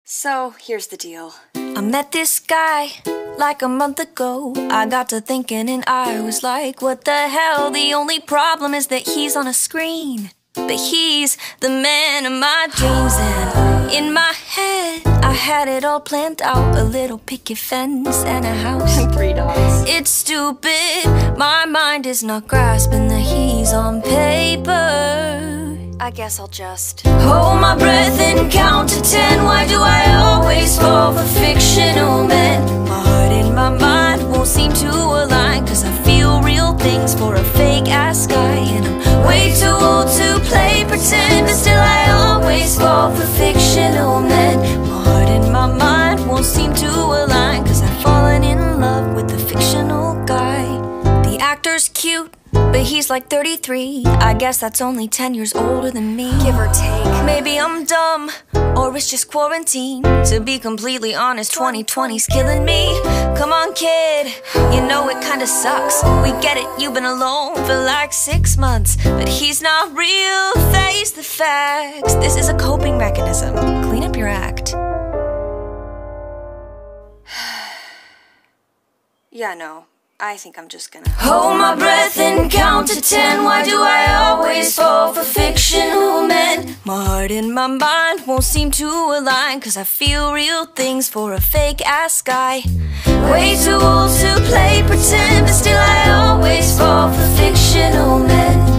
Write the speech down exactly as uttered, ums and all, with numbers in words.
So, here's the deal. I met this guy like a month ago. I got to thinking and I was like, what the hell? The only problem is that he's on a screen, but he's the man of my dreams. And in my head, I had it all planned out. A little picket fence and a house And three dogs. It's stupid, my mind is not grasping that he's on paper. I guess I'll just hold my breath and count to ten. Why do I always fall for fictional men? My heart and my mind won't seem to align, cause I feel real things for a fake-ass guy. And I'm way too old to play pretend, but still I always fall for fictional men. My heart and my mind won't seem to align, cause I've fallen in love with the fictional guy. The actor's cute, but he's like thirty-three. I guess that's only ten years older than me, give or take. Maybe I'm dumb, or it's just quarantine. To be completely honest, twenty twenty's killing me. Come on, kid, you know it kinda sucks. We get it, you've been alone for like six months, but he's not real, face the facts. This is a coping mechanism, clean up your act. Yeah, no. I think I'm just gonna hold my breath and count to ten. Why do I always fall for fictional men? My heart and my mind won't seem to align, cause I feel real things for a fake-ass guy. Way too old to play pretend, but still I always fall for fictional men.